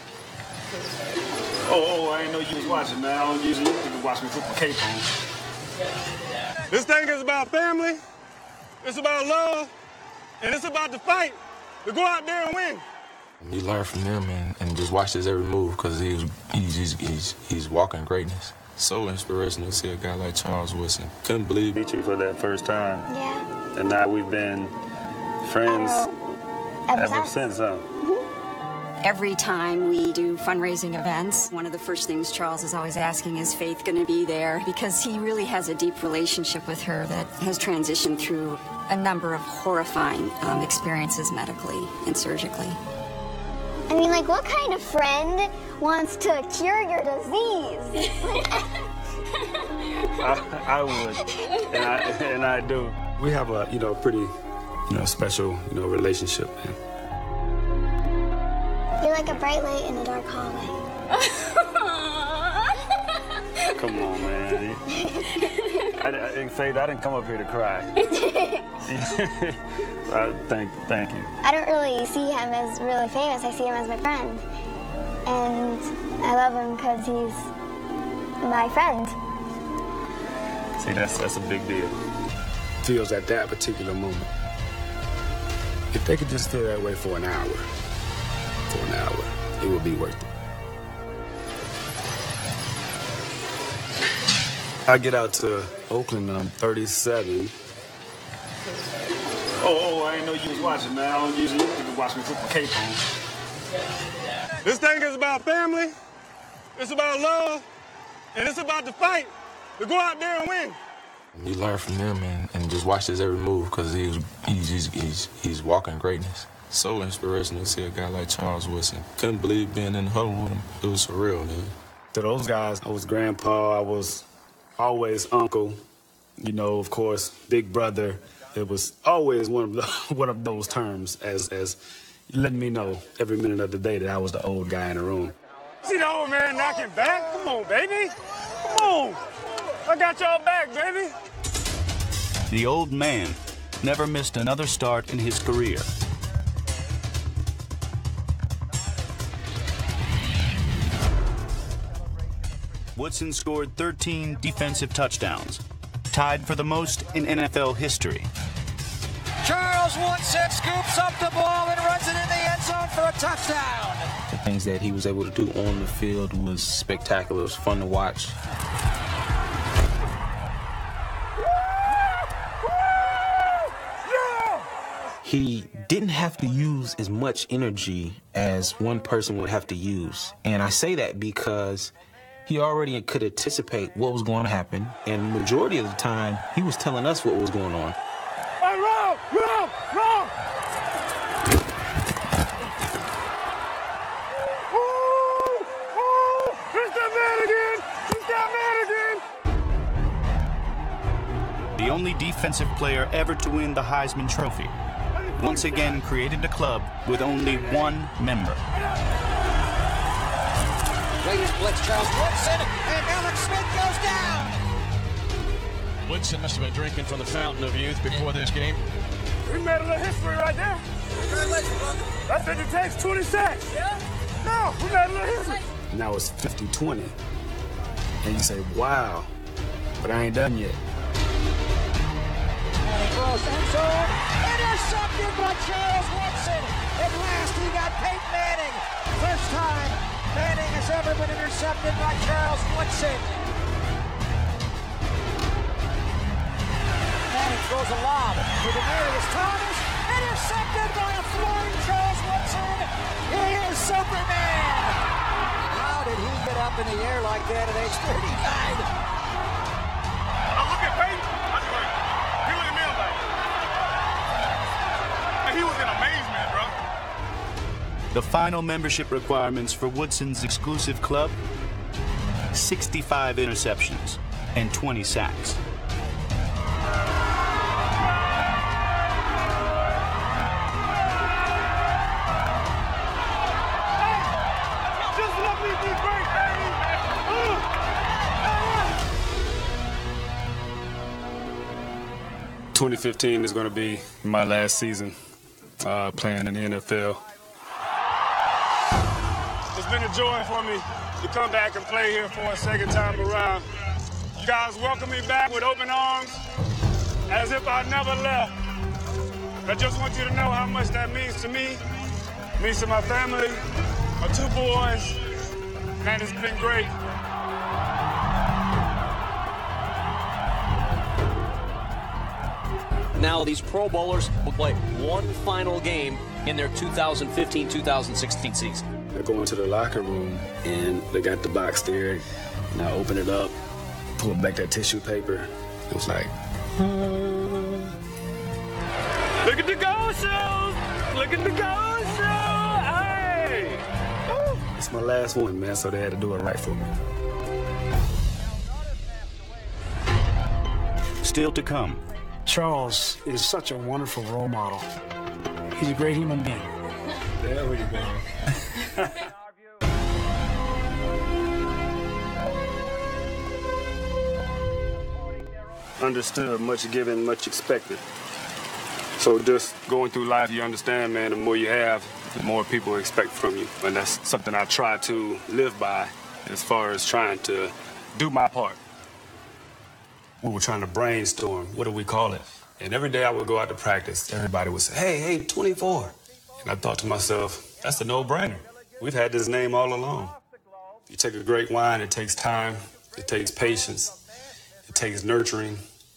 Oh, I didn't know you was watching, man. I don't usually watch me put my cape on. This thing is about family, it's about love, and it's about the fight to go out there and win. You learn from them and just watch his every move because he's walking greatness. So inspirational to see a guy like Charles Woodson. Couldn't believe meet you for that first time. Yeah. And now we've been friends ever since, huh? Every time we do fundraising events, one of the first things Charles is always asking is Faith going to be there? Because he really has a deep relationship with her that has transitioned through a number of horrifying experiences medically and surgically. I mean, what kind of friend wants to cure your disease? I would, and I do. We have a pretty special relationship. Man. You're like a bright light in a dark hallway. Come on, man. Faith, I didn't come up here to cry. Thank you. I don't really see him as really famous. I see him as my friend. And I love him because he's my friend. See, that's a big deal. Feels at that particular moment. If they could just feel that way for an hour, it would be worth it. I get out to Oakland and I'm 37. Oh, I didn't know you was watching, man. I don't usually watch me put my cape on. This thing is about family, it's about love, and it's about the fight to go out there and win. You learn from them and just watch his every move because he's walking greatness. So inspirational to see a guy like Charles Woodson. Couldn't believe being in the huddle with him. It was surreal, man. To those guys, I was grandpa, I was always uncle, of course, big brother. It was always one of those terms as letting me know every minute of the day that I was the old guy in the room. See the old man knocking back? Come on, baby. Come on. I got y'all back, baby. The old man never missed another start in his career. Woodson scored 13 defensive touchdowns, tied for the most in NFL history. Charles Woodson scoops up the ball and runs it in the end zone for a touchdown. The things that he was able to do on the field was spectacular. It was fun to watch. He didn't have to use as much energy as one person would have to use. And I say that because he already could anticipate what was going to happen. And the majority of the time, he was telling us what was going on. Hey, Rob! only defensive player ever to win the Heisman Trophy, once again created a club with only one member. Raiders blitz Charles Woodson, and Alex Smith goes down. Woodson must have been drinking from the fountain of youth before this game. We made a little history right there. Congratulations, brother. That's what it takes, 20 sacks. Yeah? No, we made a little history. Now it's 50-20. And you say, wow, but I ain't done yet. And he throws end zone. Intercepted by Charles Woodson. At last he got Peyton Manning. First time Manning has ever been intercepted by Charles Woodson. Manning throws a lob to Demaryius Thomas. Intercepted by a flying Charles Woodson. He is Superman. How did he get up in the air like that at age 39? Look at Peyton. That's great. He look at me like, he was in amazement, bro. The final membership requirements for Woodson's exclusive club: 65 interceptions and 20 sacks. Just let me be great, baby. 2015 is going to be my last season playing in the NFL. It's been a joy for me to come back and play here for a second time around. You guys welcome me back with open arms, as if I never left. I just want you to know how much that means to me, means to my family, my two boys. Man, it's been great. Now these Pro Bowlers will play one final game in their 2015-2016 season. I go into the locker room and they got the box there, and I open it up, pull back that tissue paper. It was like, look at the goal shoes! Look at the goal shoes! Hey! Woo! It's my last one, man, so they had to do it right for me. Still to come. Charles is such a wonderful role model. He's a great human being. There we go. Understood, much given, much expected. So just going through life, you understand, man, the more you have, the more people expect from you. And that's something I try to live by as far as trying to do my part. We were trying to brainstorm, what do we call it? And every day I would go out to practice, everybody would say, hey, 24. And I thought to myself, that's a no-brainer. We've had this name all along. You take a great wine, it takes time, it takes patience, it takes nurturing,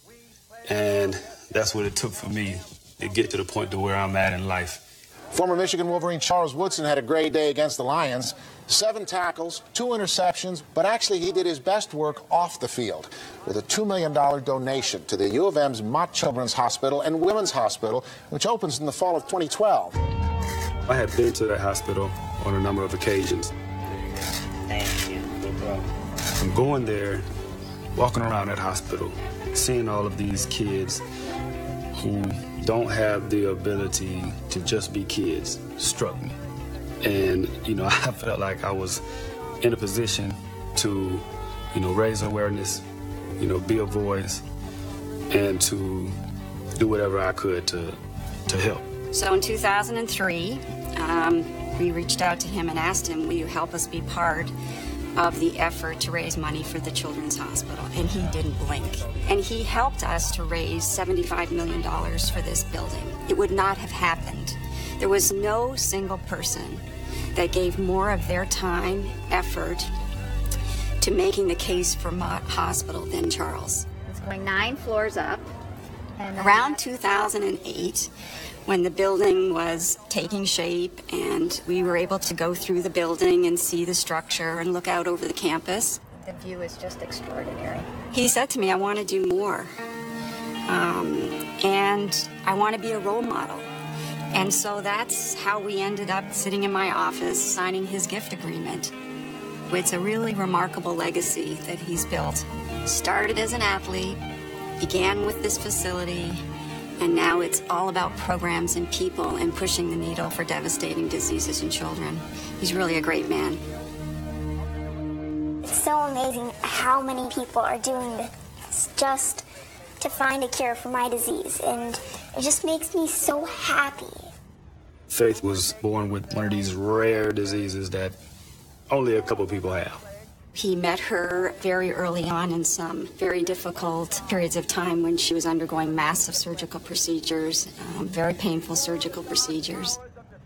and that's what it took for me to get to the point to where I'm at in life. Former Michigan Wolverine Charles Woodson had a great day against the Lions. 7 tackles, 2 interceptions, but actually he did his best work off the field with a $2 million donation to the U of M's Mott Children's Hospital and Women's Hospital, which opens in the fall of 2012. I had been to that hospital on a number of occasions. Thank you. No problem. I'm going there, walking around that hospital, seeing all of these kids who don't have the ability to just be kids struck me. And, I felt like I was in a position to, raise awareness, be a voice, and to do whatever I could to help. So in 2003, we reached out to him and asked him, will you help us be part of the effort to raise money for the Children's Hospital? And he didn't blink. And he helped us to raise $75 million for this building. It would not have happened. There was no single person that gave more of their time, effort to making the case for Mott Hospital than Charles. It's going 9 floors up. And around 2008, when the building was taking shape and we were able to go through the building and see the structure and look out over the campus, the view is just extraordinary. he said to me, I want to do more. And I want to be a role model. And so that's how we ended up sitting in my office signing his gift agreement. It's a really remarkable legacy that he's built. Started as an athlete, began with this facility, and now it's all about programs and people and pushing the needle for devastating diseases in children. He's really a great man. It's so amazing how many people are doing this just to find a cure for my disease, and it just makes me so happy. Faith was born with one of these rare diseases that only a couple people have. He met her very early on in some very difficult periods of time when she was undergoing massive surgical procedures, very painful surgical procedures.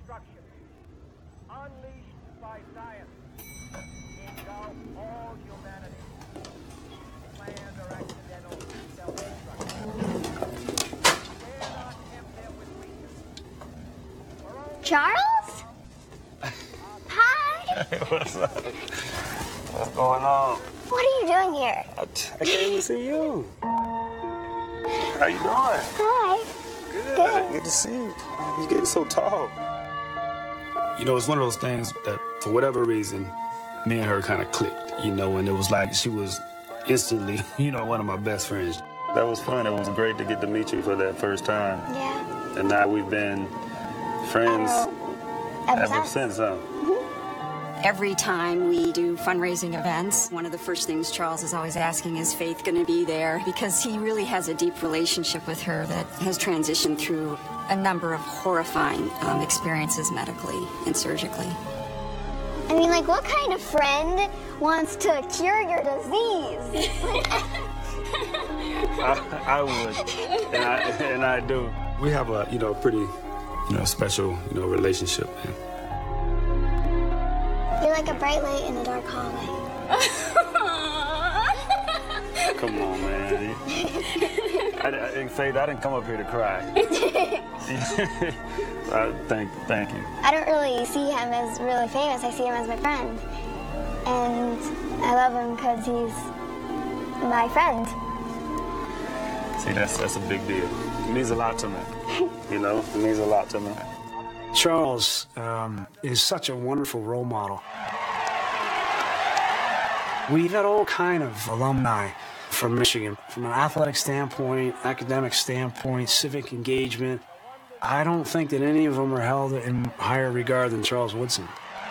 Charles? Hi. What's up? What's going on? What are you doing here? I came to see you. How you doing? Hi. Good. Good to see you. You're getting so tall. You know, it's one of those things that, for whatever reason, me and her kind of clicked, you know, and it was like she was instantly, you know, one of my best friends. That was fun. It was great to get to meet you for that first time. Yeah. And now we've been friends ever since, huh? Every time we do fundraising events, one of the first things Charles is always asking, is Faith going to be there? Because he really has a deep relationship with her that has transitioned through a number of horrifying experiences medically and surgically. I mean, like, what kind of friend wants to cure your disease? I would, and I do. We have a, pretty, special, relationship, man. You're like a bright light in a dark hallway. Come on, man. Faith, I didn't come up here to cry. Thank you. I don't really see him as really famous. I see him as my friend. And I love him because he's my friend. See, that's a big deal. It means a lot to me. It means a lot to me. Charles is such a wonderful role model. We've had all kind of alumni from Michigan, from an athletic standpoint, academic standpoint, civic engagement. I don't think that any of them are held in higher regard than Charles Woodson.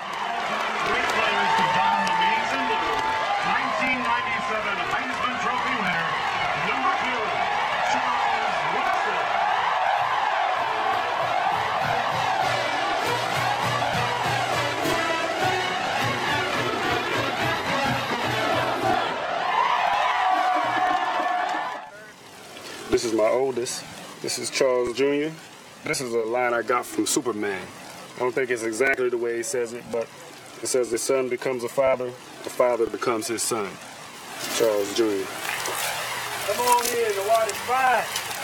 This is my oldest. This is Charles Jr. This is a line I got from Superman. I don't think it's exactly the way he says it, but it says the son becomes a father, the father becomes his son. Charles Jr. Come on in, the water's fine.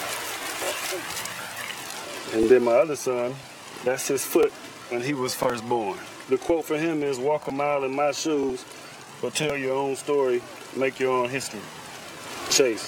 And then my other son, that's his foot when he was first born. The quote for him is, "Walk a mile in my shoes, but tell your own story, make your own history." Chase.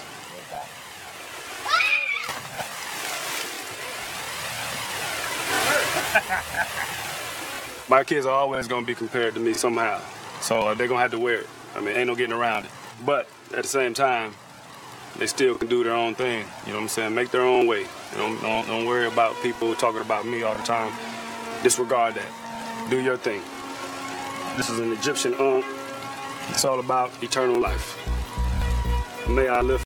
My kids are always going to be compared to me somehow, so they're going to have to wear it. I mean, ain't no getting around it. But at the same time, they still can do their own thing. You know what I'm saying? Make their own way. Don't worry about people talking about me all the time. Disregard that. Do your thing. This is an Egyptian It's all about eternal life. May I live